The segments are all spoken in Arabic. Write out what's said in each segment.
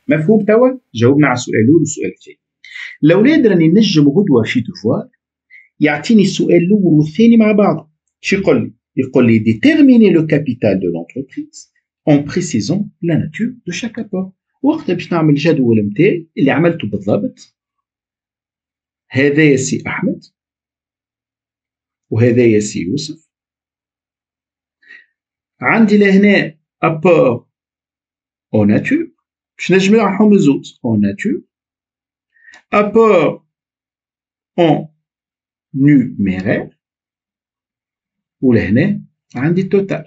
مفهوم توا؟ جاوبنا على السؤال الاول والسؤال الثاني. الاولاد راني نجم غدوه في دفوار يعطيني السؤال الاول والثاني مع بعض. شو يقول لي؟ يقول لي déterminer le capital de l'entreprise en précisant la nature de chaque apport. وقتها باش نعمل الجدول نتاعي اللي عملته بالضبط. هذا يا سي احمد وهذا يا سي يوسف. عندي لهنا apport en nature باش نجمعهم الزوز en nature. apport en numéraire ولهنا عندي التوتال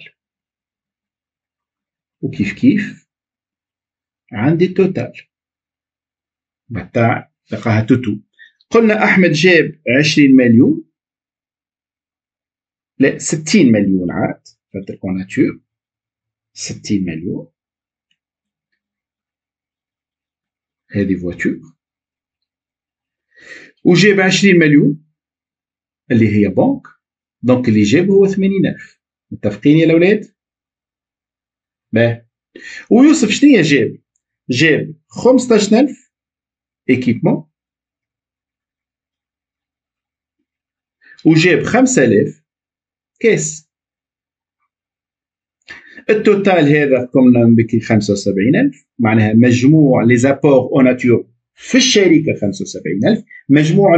وكيف كيف عندي التوتال بتاع تلقاها توتو. قلنا أحمد جاب 20 مليون، لا 60 مليون عاد خاطر اون ناتور 60 مليون. هذه فواتور. وجاب 20 مليون اللي هي بنك، دونك اللي جاب هو 80,000. متفقين يا الأولاد؟ باه. ويوسف شنيا جاب؟ جاب 15,000 équipement وجاب 5,000 كاس. التوتال هذا قمنا بكي 75,000، معناها مجموع لي زابور او ناتور في الشركه 75,000، مجموع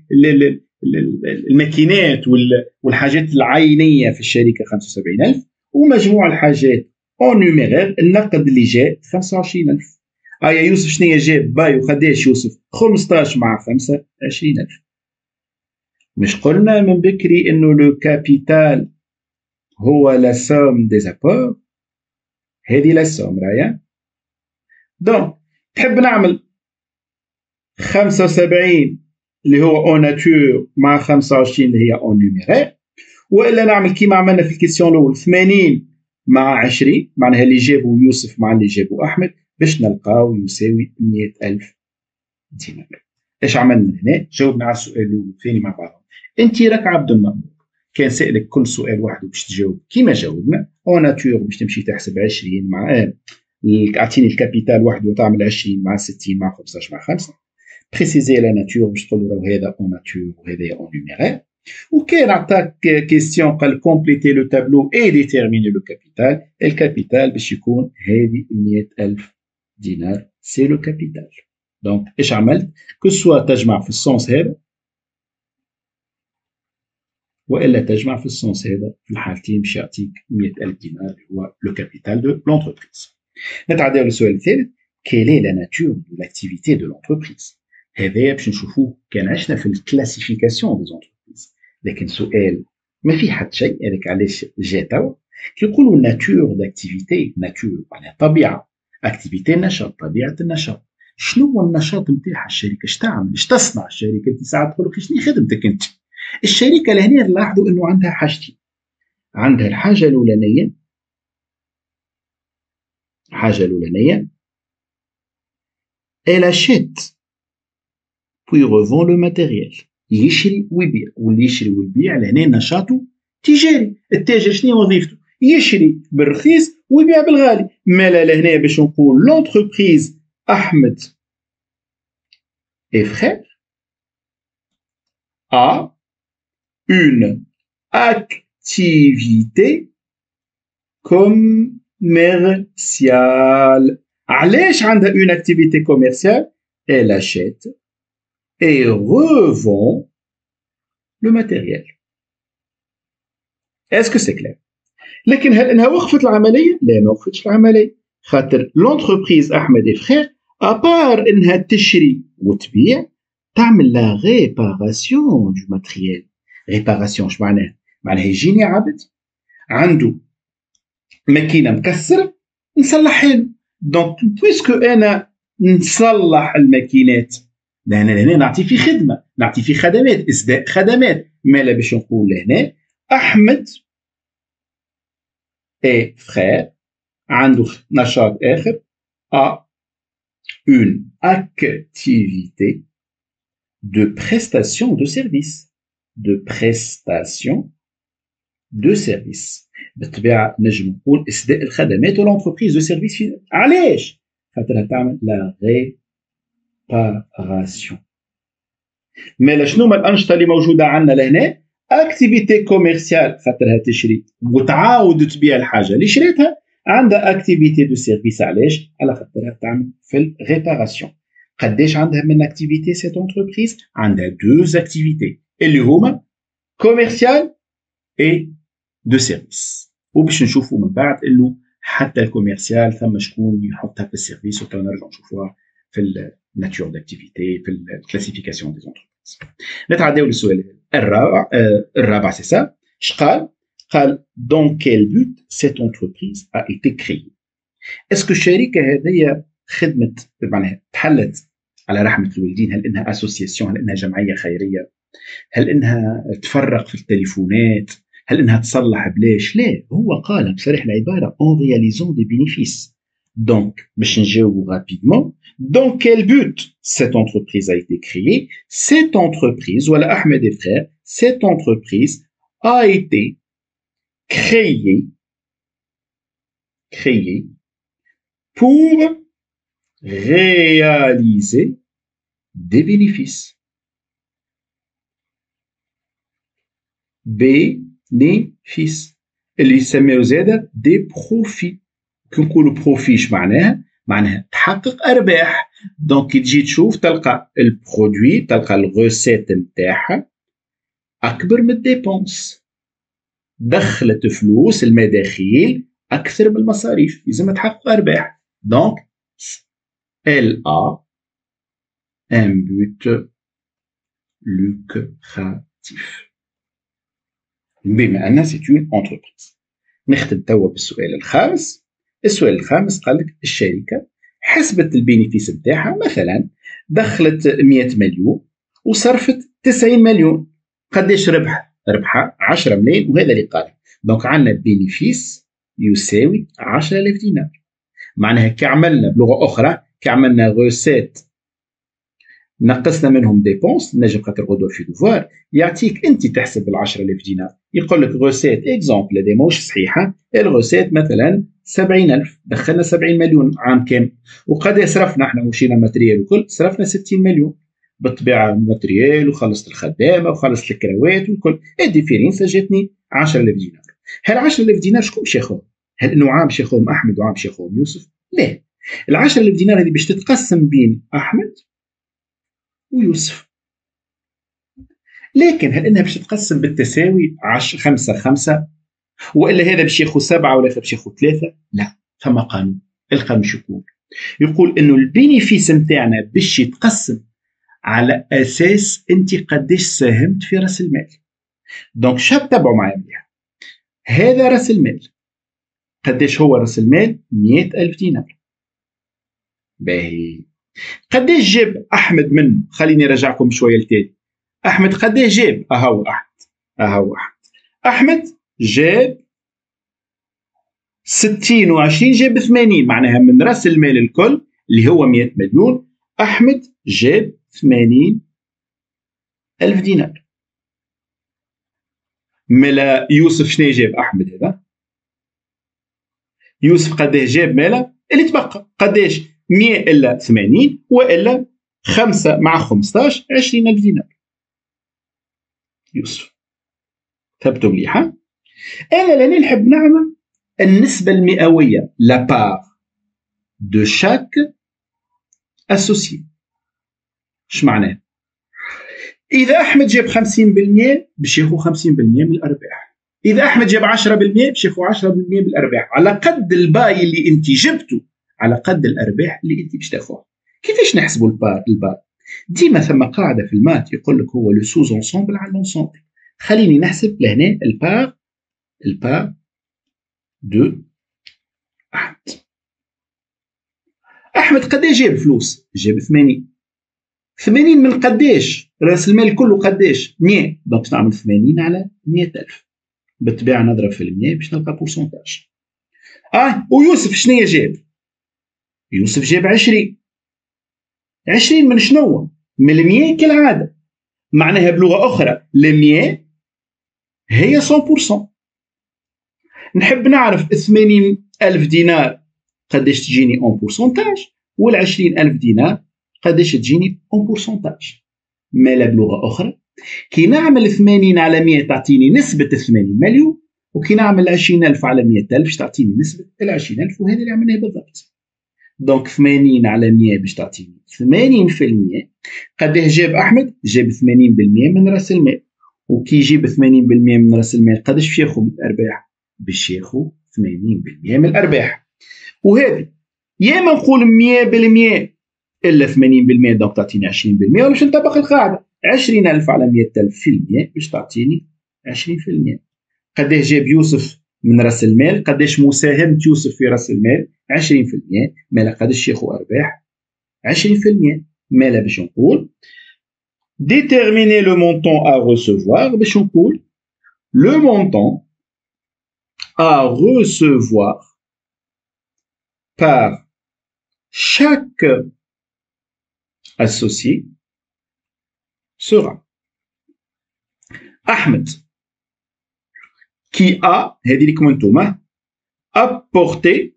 الماكينات والحاجات العينيه في الشركه 75,000، ومجموع الحاجات او نيميرير النقد اللي جاء 25,000. يا يوسف شنو جاب؟ باي وقداش يوسف؟ 15 مع 5 20,000. مش قلنا من بكري انه لو كابيتال هو لا سوم دي زابور؟ هذه لا سوم رايا. دونك تحب نعمل 75 اللي هو اون ناتور مع 25 اللي هي اون نيميرير، والا نعمل كيما عملنا في الكيسيون الاول 80 مع 20، معناها اللي جابوا يوسف مع اللي جابوا احمد باش نلقاو يساوي 100,000 دينار. ايش عملنا هنا؟ جاوبنا على السؤال الاول والثاني مع بعض. انت راك عبد المأمور، كان سألك كل سؤال واحد باش تجاوب كيما جاوبنا. اون ناتور باش تمشي تحسب 20 مع اعطيني الكابيتال وحده وتعمل 20 مع 60 مع 15 مع 5. بريسيزي لا ناتور باش تقول له هذا اون ناتور وهذا اون نيميرير. وكان عطاك كيستيون قال كومبليتي لو تابلو اي ديتيرميني لو كابيتال. الكابيتال باش يكون هذه 100,000 دينار، سي لو كابيتال. دونك ايش عملت؟ كو سوا تجمع في السونس هذا والا تجمع في السونس هذا، في الحالتين باش يعطيك 100,000 دينار هو لو كابيتال دو لونتربريز. نتعداو للسؤال الثالث. كيل اي لا ناتور دو لاكتيفيتي دو لونتربريز؟ هذايا باش نشوفوه كان عشنا في الكلاسيفيكاسيون دي زونتربريز، لكن سؤال ما فيه حتى شيء. هذاك علاش جا توا كيقولوا ناتور داكتيفيتي، ناتور معناها طبيعه، اكتيفيتي نشاط، طبيعه النشاط. شنو هو النشاط نتاع الشركه؟ اش تعمل؟ اش تصنع الشركه؟ انت ساعات تقول لك شنو خدمتك انت؟ الشركه لهنا نلاحظوا انه عندها حاجتين. عندها الحاجه الاولانيه، elle achète puis revend le matériel. يشري ويبيع، واللي يشري ويبيع لهنا نشاطه تجاري. التاجر شنو وظيفته؟ يشري بالرخيص ويبيع بالغالي. مالا لهنا باش نقول لونتربريز احمد et frère a une activité commerciale. علاش عندها une activité commerciale؟ elle achète et revend le matériel. Est-ce que c'est clair؟ لكن هل انها وقفت العمليه؟ لا، ما وقفتش العمليه. خاطر لونتربريز احمد et frère ابار انها تشري وتبيع، تعمل لا ريباراسيون دو ماتريال. ريباراسيون اش معناها؟ معناها يجيني عبد عنده ماكينه مكسره نصلحها له. دونك بويسكو انا نصلح الماكينات، لان هنا نعطي في خدمه، نعطي في خدمات، اسداء خدمات. مالا باش نقول لهنا احمد اي فرير عنده نشاط اخر، ا une activité de prestation de service. de prestation de service بالطبيعه نجم نقول اسداء الخدمات لونتربريز دو سيرفيس. علاش؟ خاطرها تعمل لا ريباراسيون. مالا شنو هما الانشطه اللي موجوده عندنا لهنا؟ اكتيفيتي كوميرسيال خاطرها تشري وتعاود تبيع الحاجه اللي شريتها. عندها اكتيفيتي دو سيرفيس، علاش؟ على خاطرها تعمل في الريباراسيون. قداش عندها من اكتيفيتي سيت انتربريز؟ عندها دوز اكتيفيتي اللي هما كوميرسيال اي دو سيرفيس. وباش نشوفوا من بعد انه حتى الكوميرسيال ثم شكون يحطها في السيرفيس، وكنرجعوا نشوفوها في الناتور داكتيفيتي في الكلاسيفيكاسيون دي زونتربريز. نتعداو للسؤال الرابع. سي سا اش قال؟ قال دون كيل بوت سيت انتربريز ا ايتي كريي. اسكو الشركه هذه خدمت معناها تحلت على رحمه الوالدين؟ هل انها اسوسياسيون؟ هل انها جمعيه خيريه؟ هل انها تفرق في التليفونات؟ هل انها تصلح بلاش؟ لا، هو قال بصريح العباره اون رياليزون دي بينيفيس. دونك باش نجاوبوا رابيدمون، dans quel but cette entreprise a été créée? Cette entreprise, voilà Ahmed et frères, cette entreprise a été créée pour réaliser des bénéfices. bénéfices اللي يسميو زاده دي بروفي. كي نقولوا بروفي اش معناها؟ معناها تحقق ارباح. دونك كي تجي تشوف تلقى البرودوي، تلقى الغوسيت نتاعها اكبر من الديبونس، دخلت فلوس المداخيل اكثر من المصاريف، لازم تحقق ارباح. دونك elle a un but lucratif بما أنها c'est une entreprise. نختم توا بالسؤال الخامس. السؤال الخامس قال لك الشركة حسبت البينيفيس نتاعها، مثلا دخلت 100 مليون وصرفت 90 مليون، قداش ربح؟ ربحها 10 ملايين، وهذا اللي قال. دونك عندنا البينيفيس يساوي 10,000 دينار. معناها كي عملنا بلغة أخرى، كي عملنا غوسيت نقصنا منهم ديبونس، نجم خاطر غدوه في دوفوار يعطيك انت تحسب ال 10,000 دينار. يقول لك غوسيت اكزومبل هذه ماهوش صحيحه، الغوسيت مثلا 70,000، دخلنا 70 مليون عام كامل، وقد صرفنا احنا مشينا ماتريال وكل صرفنا 60 مليون بالطبيعه، الماتريال وخلصت الخدامه وخلصت الكراوات والكل. الديفيرنس جاتني 10,000 دينار. هل 10,000 دينار شكون باش ياخذهم؟ هل انه عام باش ياخذهم احمد وعام باش ياخذهم يوسف؟ لا، ال 10,000 دينار هذه باش تتقسم بين احمد ويوسف. لكن هل انها باش تتقسم بالتساوي 5-5 والا هذا باش ياخذ 7 ولا هذا باش ياخذ 3؟ لا، ثم قانون. القانون شو يقول؟ انه البينيفيس نتاعنا باش يتقسم على اساس انت قداش ساهمت في راس المال. دونك شاب تابعوا معايا مليح، هذا راس المال. قداش هو راس المال؟ 100,000 دينار. باهي، قداش جاب احمد منه؟ خليني ارجعكم شويه لتاني. احمد قداش جاب؟ اهو احمد جاب 60 و20 جاب 80، معناها من راس المال الكل اللي هو 100 مليون احمد جاب 80,000 دينار. مالا يوسف شنو جاب احمد هذا؟ يوسف قداش جاب مالا اللي تبقى؟ قداش؟ 100 الا 80 والا 5 مع 15 20,000 دينار. يوسف ثبتوا مليحه. انا لاني نحب نعمل النسبه المئويه، لا بار دو شاك اسوسيي. اش معناه؟ اذا احمد جاب 50% باش ياخذ 50% من الارباح، اذا احمد جاب 10% باش ياخذ 10% من الارباح، على قد الباي اللي انت جبته على قد الارباح اللي انت باش تاخذها. كيفاش نحسبوا البار؟ ديما ثم قاعده في المات يقول لك هو لو سوز انسومبل على لونسومبل. خليني نحسب لهنا البار دو احمد قداش جاب فلوس؟ جاب 80 من قداش؟ راس المال كله قداش؟ 100. دونك نعمل 80 على 100,000 بالطبيعه نضرب في 100 باش نلقى بورسونتاج. ويوسف شنو جاب؟ يوسف جاب 20 من شنو؟ من 100 كالعاده. معناها بلغه اخرى ال 100 هي 100%. نحب نعرف 80,000 دينار قداش تجيني اون بورسونتاج، وال20000 دينار قداش تجيني اون بورسونتاج. مالا بلغه اخرى كي نعمل 80 على 100 تعطيني نسبه 80 مليون، وكي نعمل 20000 على 100000 باش تعطيني نسبه 20000، وهذا اللي عملناه بالضبط. دونك 80 على 100 باش تعطيني 80%. قداه جاب احمد؟ جاب 80% من راس المال. وكي يجيب 80% من راس المال قداش باش ياخذ من الارباح؟ باش ياخذ 80% من الارباح. وهذه يا ما نقول 100% الا 80% دونك تعطيني 20%، ولا باش نطبق القاعده 20000 على 100000 في المية باش تعطيني 20%. قداه جاب يوسف من راس المال؟ قداش مساهمة يوسف في راس المال؟ 20%. مالا قداش ياخذ ارباح؟ 20%. مالا باش نقول déterminer le montant à recevoir، باش نقول le montant à recevoir par chaque associé sera Ahmed qui a هذه لكم انتوما apporté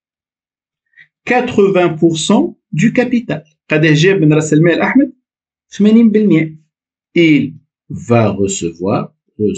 80% du capital. قداه جاب من راس المال احمد؟ 80%. il va recevoir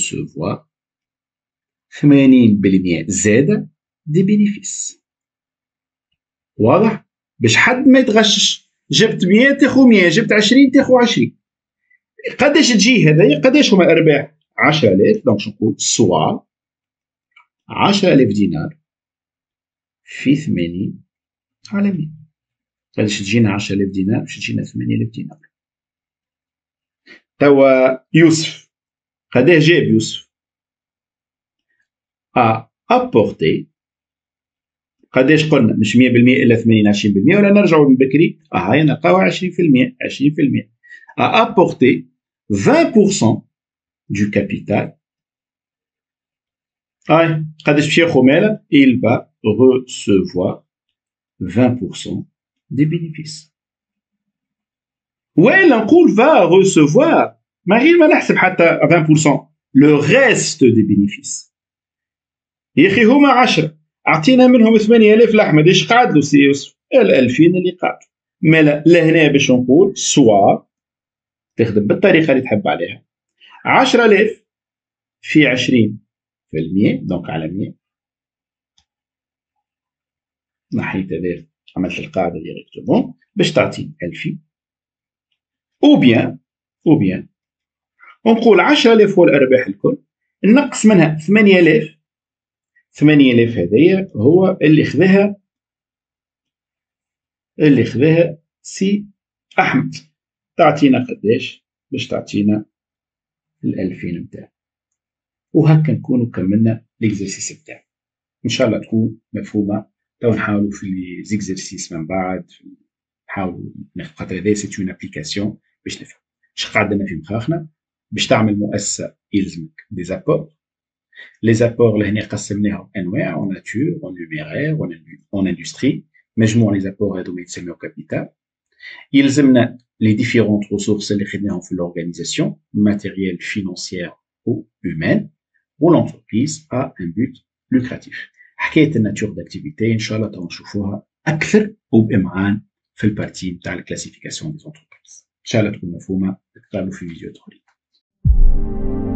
80% زاد دي بينيفيس. واضح؟ باش حد ما يتغشش، جبت 100 تاخذ 100، جبت 20 تاخذ 20. قداش تجي هذايا؟ قداش هما الارباح؟ 10000. دونك نقول سوا 10000 دينار في 80 على 100. قداش تجينا 10000 دينار؟ باش تجينا 8000 دينار. توا يوسف قداه جاب يوسف؟ apporté. قداش قلنا؟ مش 100% الا 80 20%، ولا نرجعوا من بكري؟ هاي نلقاوها 20%. 20% apporté 20% du capital. هاي قداش باش ياخذ مالا؟ il va recevoir 20% des bénéfices. ولا نقول va recevoir ما غير ما نحسب حتى 20% le reste des bénéfices. يا اخي هما 10 اعطينا منهم 8000 لاحمد، ايش قعد له سي يوسف؟ ال2000 اللي قعد. مالا لهنا باش نقول سوا تخدم بالطريقه اللي تحب عليها 10000 في 20% دونك على 100. نحيت هذا عملت القاعده ديريكتومون باش تعطيني 2000. او بيان ونقول 10000 هو الارباح الكل، نقص منها 8000. 8000 هذيا هو اللي خذاها سي احمد. تعطينا قداش؟ باش تعطينا 2000 نتاعو. وهكا نكونوا كملنا ليكزرسيس نتاعو. ان شاء الله تكون مفهومه. تو نحاولوا في لي زيكزرسيس من بعد، نحاولوا خاطر هذا سي اون ابليكاسيون باش نفهم اش قعدنا في مخاخنا. باش تعمل مؤسسه يلزمك دي زابور. لي زابور لهنا قسمناهم انواع: اون ناتور، اون نيميرير، اون اندستري. مجموع لي زابور هذوما يتسموا كابيتال. يلزمنا لي ديفيرونت ريسورس اللي خدناهم في لورغانيزاسيون، ماتيريال، فينانسيير او هيومان. والانتربريز ا ان بوت لوكراتيف. حكايه الناتور داكتيفيتي ان شاء الله تو نشوفوها اكثر وبامعان في البارتي نتاع الكلاسيفيكاسيون دي زونتربريز. ان شاء الله تكون مفهومه. نتقابلوا في فيديو اخرين.